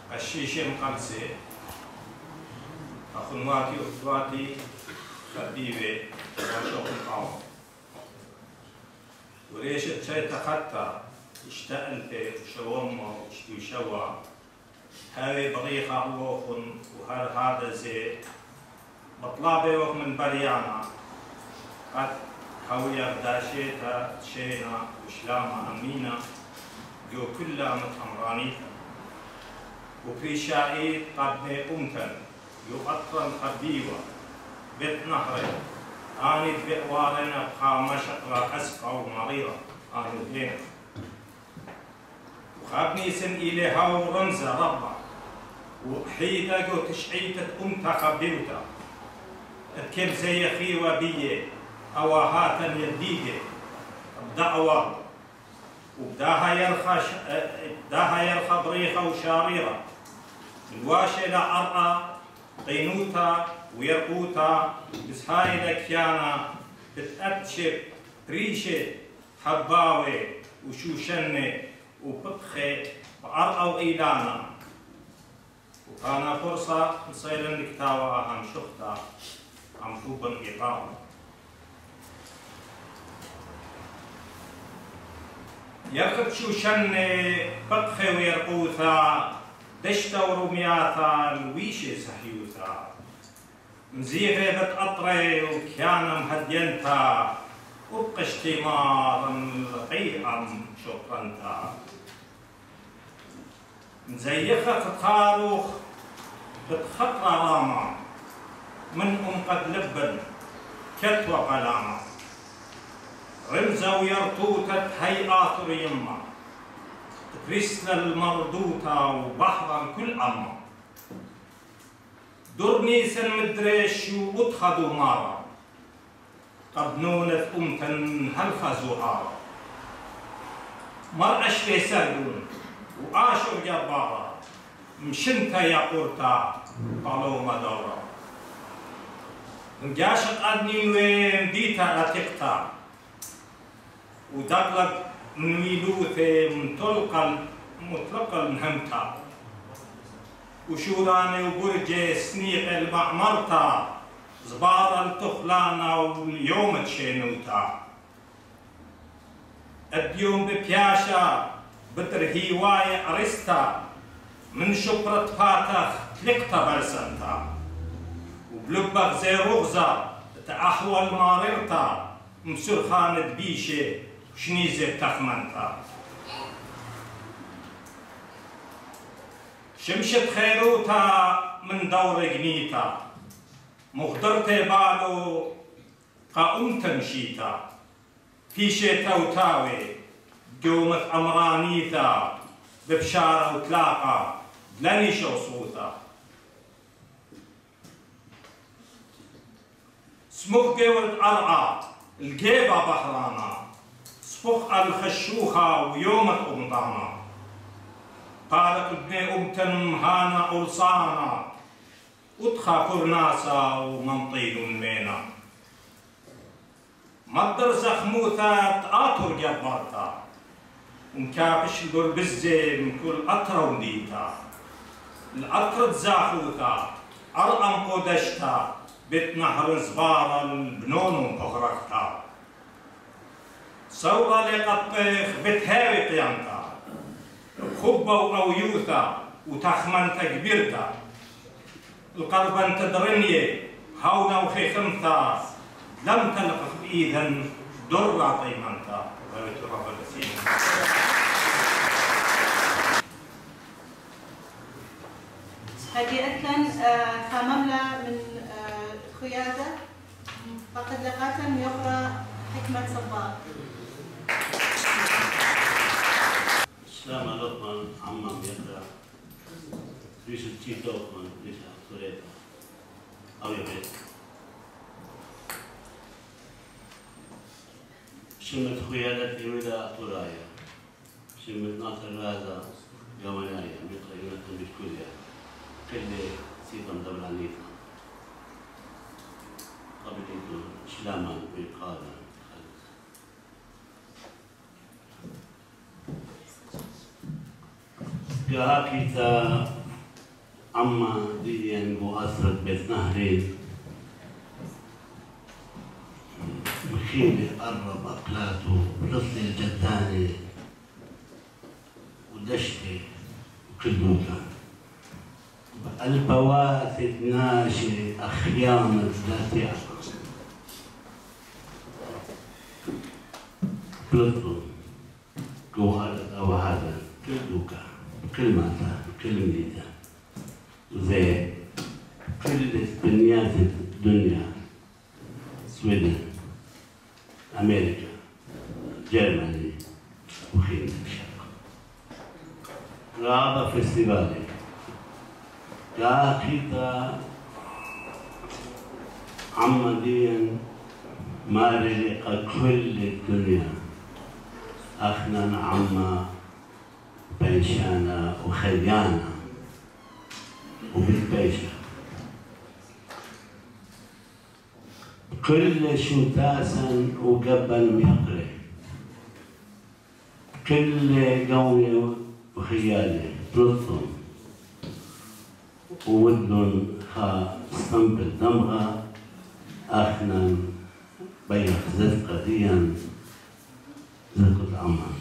الشيشة مقلسة أخواتي وأخواتي خبيبة وشوق القوم وليش تشيت خطة اشتقلت وشومة وشوا هذه طريقة وخن وهذا زي مطلبي وخ من بريانا قد هوية بداشيتا شينا وشلامة أمينة جو كلها متأمرانيتا وفي شائد قبني أمتن يؤطرن خبيوة بيت نهري آني بئوارن أبقى مشقرة أسقى ومريرة آني بين وخابني سن إليها ورمزة ربع وحيدة جو تشعيتة أمتا خبيوتا اتكل زي خيوة بيه أواهاتا يديدة بدعوة وبداها يرخى بريخة وشاريرة الواشة لعرقة قينوتا ويرقوتا بس هاي لكيانا بتأتشب ريشة حباوة وشوشنة وببخة وعرقة وإيلانا وكان فرصة نصير نكتاوى أهم شخطة عم فوبن إقامة يرخب شوشنة ببخة ويرقوتا دشتا ورمياتا الويشة سحيوتا مزيغة بتقطري وكيانا مهدينتا وبقشتي مارن لقيقا شكرنتا مزيخة تخاروخ بتخطر راما من قد لبن كتوى قلاما رمزة ويرطوتة هيئات يما تكريسنا المردوطة وبحرا كل أما درني سن مدريش واتخذوا مارا قبنونة أمتن هلخزوا هارا مرأش في سردون وآشر جبارا مشنتا يا قرطا طالو مدورا نجاشت أدني وين ديتا أتقتا ودقلت من ويلوثة مطلقة منهمتا وشوراني وبرجي سنيق المعمرتا زبارة التخلانا واليوم تشينوتا اليوم ببياشا بترهيواي أرستا من شبرة فاتخ تلقتا برسنتا وبلبغ زي رغزة تأحوال ماررتا مسرخانة بيشة شنيزة تخمنتا شمشت خيروتا من دور جنيتا مخدرتي بالو قاوم تمشيتا في شي توتاوي قومت أمرانيتا ببشارة وتلاقى لنيش صوتا سمخ قولت أرعى الجيبة بحرانا صفخ الخشوخة ويوم القمطانة قالت ابني أمتن هانا أرصانا وتخا كرناسا ومنطين مينا مدر زخموثا تآتر جبارتا ومكابش القربزة من كل أطرة ونيتا الأطرة زاخوتا أرقم قدشتا بيت نهر زبارة البنون وقغرقتا صورة لقطيخ بتهاوي قيامتا خبة وأويوثا وتخمنتا كبيرتا القربان تدرنية هاونا وخيخمتا لم تلقف بإيذا درة طيمانتا غيرت رب الأسين حقيقة كمملة من خيادة فقد لقاتا يقرأ حكمة صباغ سلام عليكم عمم يقرأ ريش التيتو من ريش أطوريا أو يبيت شمت خيادة في ودا أطورايا شمت ناصر رازا جوانايا مثل يونتن بشكوليا كل سيطم دبلانيتا قبل إنتو شلاما بالقادة كهاكيتا عما دي وأسرة بيت نهرين مخيلي قرب أقلاته بلطي الجداني ودشتي وكلوكا البواسط ناشي أخيانة ذاتي بلطو جوهرة أو هذا كلوكا كلماتا كلميتا زي كل بنيات الدنيا سويدن أمريكا جرماني وخيمة الشرق رابع فيستيفالي كاكيتا عمديا مارلق كل الدنيا أخنا عما بيشانا وخيانا وبالبيشة كل شو تاسا وقبل ميقري كل قوي وخيالي بلطم وودن خا استنبل دمغة أخنا بيخ زدقة ديا زدقة عمان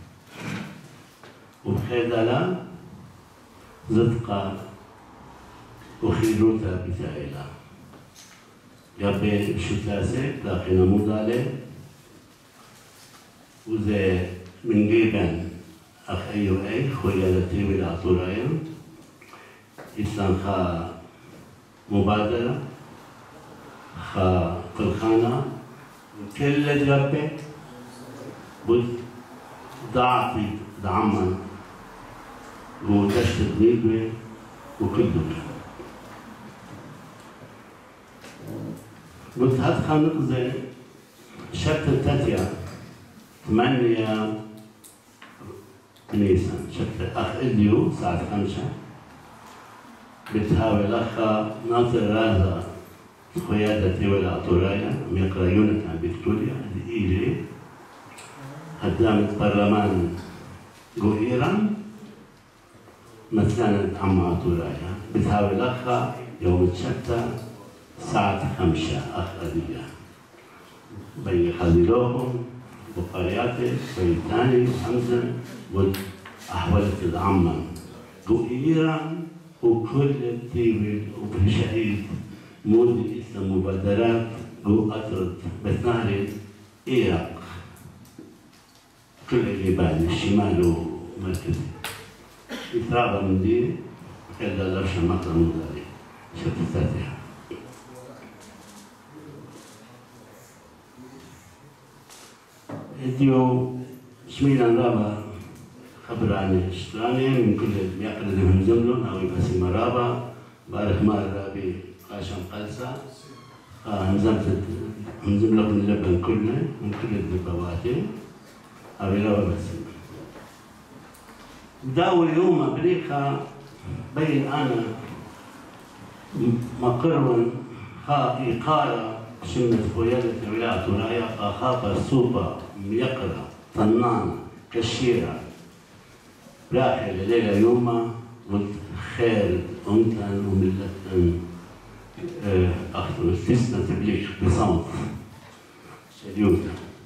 وبخيدالا زدقة وخيروتا بتاعيلا جابي شو تاسي لكن مودالي وزي من جيبان أخ أيو أي خويا Hagyana Atouraya إسلام خا مبادرة خا قلخانة كل جابي بود ضعفي دعما ودشت النيبة وكل دولة قلت هاد خانق شبت التاتيا 8 نيسان شبت أخ إليو الساعة 5 بتهاوي الأخ ناصر رازا قيادة Hagyana Atouraya يقرأ يونت عن فيكتوريا إيلي قدامة برلمان جو إيران مثلا عما Atouraya بتهاوي الأخ يوم الشتى الساعة 5 أخ أدية بين خليلوهم وقرياتي ويتاني وحمزة وأحوالة العمة جو إيران وكل التيبل وبالشهيد مود إسلام مبادرات جو أطرد بيت نهر إيراق كل اليابان الشمال ومركزي يترابى من دي كذا لرشا مقطع مداري شفت الفاتحة اديو شميلا رابا خبر عن اشتراني من كل ميقل اللي هم زملون او يبسي مرابا بارك مار رابي قاشم قلسة همزم لكم اللبن كله من كل الدبواتي او يلوى بسي داول يوم أمريكا بين أنا مقر إقالة شمت قيادة Hagyana Atouraya خاطر سوبا ميقرة طنان كشيرة راحل ليلة يوما والخير أمتن وملتن أخذوا استثنى تبليغ بصمت شديوتا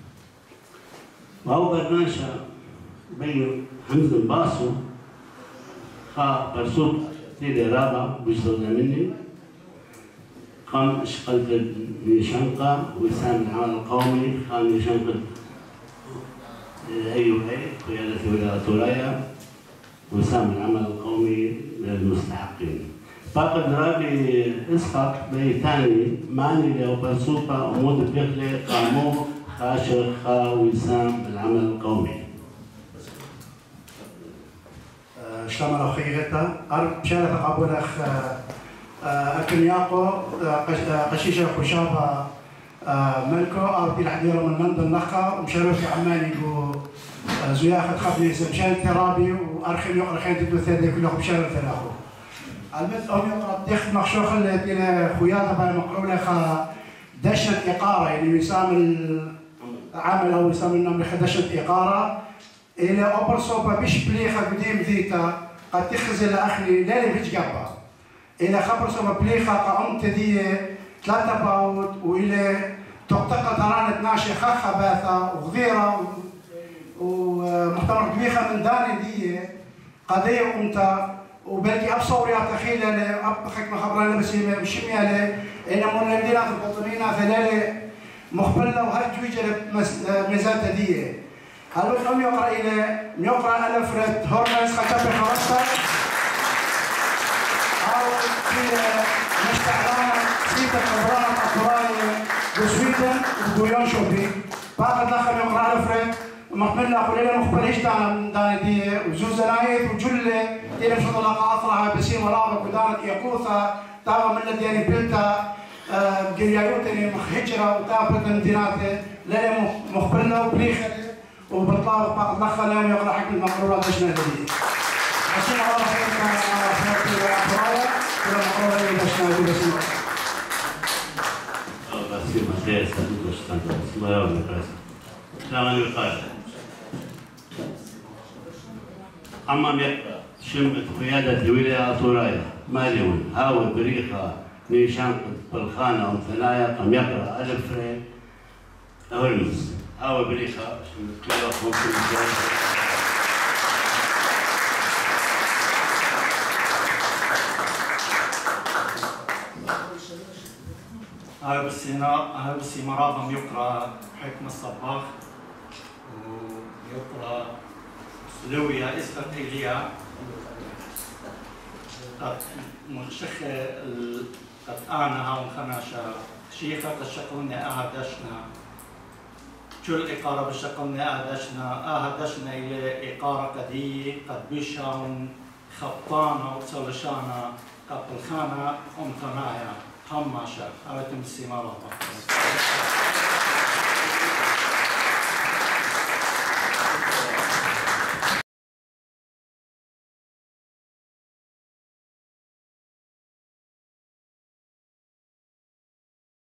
وهو برناشا بين همزة باسو خا برسوب تيلي رابع بجدودنا مني قام اشقلت نشنقة وسام العمل القومي قام نشنقة أيوه قيادة Hagyana Atouraya وسام العمل القومي للمستحقين. فقد رابي اسحاق بيتاني ماني لو برسوبة ومود بيخلي قامو خاشر خا وسام العمل القومي. شلون أخيرتا أرب شارة قبول أخ أكنياقو قشيشة خشابة ملكو أربي الحديرة من مندل نخا ومشارك عماني جو زياخة خبني سمشان ترابي وأرخم يقرأ خين تدو ثلاثة كلهم بشارة ثلاثة البت أم يقرأ ديخ مخشوخ اللي بين خياطة باي مقرولة خا دشت إقارة يعني يسام العمل أو يسام النمل خدشت إقارة إلى أوبر صوبة بيش بليخة قديم ذيتا قد تخزل أخلي ليلي بيش قبا إلى خبر سوى بليخة قامت دي 3 باوت وإلى تقتقل ترانة ناشي خخة باثة وغذيرة ومحتمر بليخة من داني دي قضية أمتا وبلكي أبصور يا تخيل أب حكمة خبرنا بس مشمية له إن مولدينا في القطنينا ثلاثة مخبلة وهرجوجة مزات دي هلو نوم يقرأ إلى يقرأ ألفريد هورنس خطاب خلاصة أو في مستعلان سيدة حضران أطراية بسويدن وبويون شوبي بعد الآخر يقرأ ألفريد مقبلنا قليلا مخبريش دان دي وزوزنايت وجلة دي مشهد الله قاطرها بسيم ورابك ودانت يقوثة تاوى من الدياني بلتا قريايوتني هجرة وتابت المدينات للي مخبلنا وبليخة وبالطلاب بعد الأخر اليوم يقرأ حكم المقرورات دشنا هذه. عشان الله خيرنا في أطرايا ولا مقرورة دشنا هذه بسم الله. بسم الله سألت وشتنت بسم الله يوم القياسة. كلام يقال. أمام يقرأ شمت قيادة الولاية أطورايا ماليون هاوي بريخة نيشان بالخانة وثنايا قام يقرأ ألفريد هولمز هاوي بريخة شمت قيادة ممكن هاي بالسيمارابم يقرأ حكم الصباغ ويقرأ سلوية إسرائيلية قد منشخ قد آنها وخناشا شيخة قد شقلنا أهدشنا كل إقارة بشقلنا أهدشنا إلى إقارة قدية قد بشاون خبطانة وصلشانا قد الخانة أمتنايا هماشا أوتم السيمارة